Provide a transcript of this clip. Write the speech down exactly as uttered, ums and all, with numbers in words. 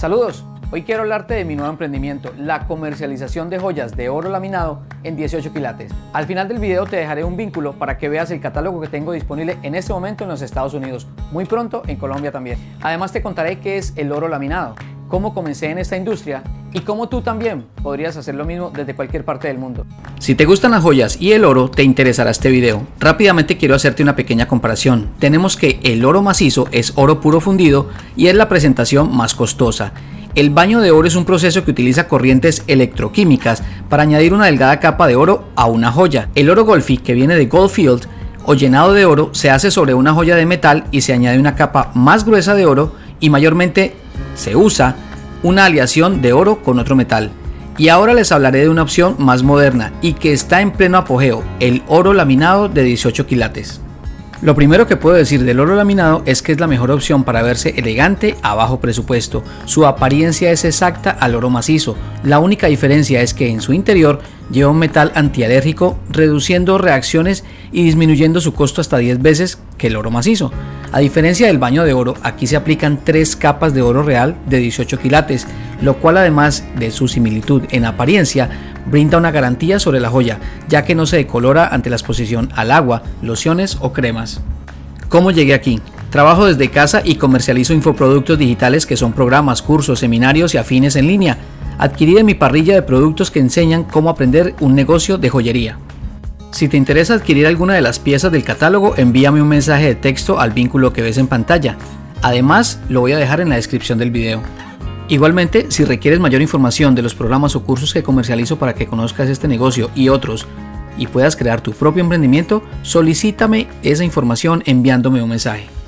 Saludos, hoy quiero hablarte de mi nuevo emprendimiento, la comercialización de joyas de oro laminado en dieciocho quilates. Al final del video te dejaré un vínculo para que veas el catálogo que tengo disponible en este momento en los Estados Unidos, muy pronto en Colombia también. Además te contaré qué es el oro laminado, cómo comencé en esta industria y cómo tú también podrías hacer lo mismo desde cualquier parte del mundo. Si te gustan las joyas y el oro, te interesará este video. Rápidamente quiero hacerte una pequeña comparación. Tenemos que el oro macizo es oro puro fundido y es la presentación más costosa. El baño de oro es un proceso que utiliza corrientes electroquímicas para añadir una delgada capa de oro a una joya. El oro Golfi, que viene de Goldfield o llenado de oro, se hace sobre una joya de metal y se añade una capa más gruesa de oro y mayormente se usa una aleación de oro con otro metal. Y ahora les hablaré de una opción más moderna y que está en pleno apogeo, el oro laminado de dieciocho quilates. Lo primero que puedo decir del oro laminado es que es la mejor opción para verse elegante a bajo presupuesto. Su apariencia es exacta al oro macizo. La única diferencia es que en su interior lleva un metal antialérgico, reduciendo reacciones y disminuyendo su costo hasta diez veces que el oro macizo. A diferencia del baño de oro, aquí se aplican tres capas de oro real de dieciocho quilates, lo cual además de su similitud en apariencia, brinda una garantía sobre la joya, ya que no se decolora ante la exposición al agua, lociones o cremas. ¿Cómo llegué aquí? Trabajo desde casa y comercializo infoproductos digitales que son programas, cursos, seminarios y afines en línea. Adquirí de mi parrilla de productos que enseñan cómo aprender un negocio de joyería. Si te interesa adquirir alguna de las piezas del catálogo, envíame un mensaje de texto al vínculo que ves en pantalla. Además, lo voy a dejar en la descripción del video. Igualmente, si requieres mayor información de los programas o cursos que comercializo para que conozcas este negocio y otros y puedas crear tu propio emprendimiento, solicítame esa información enviándome un mensaje.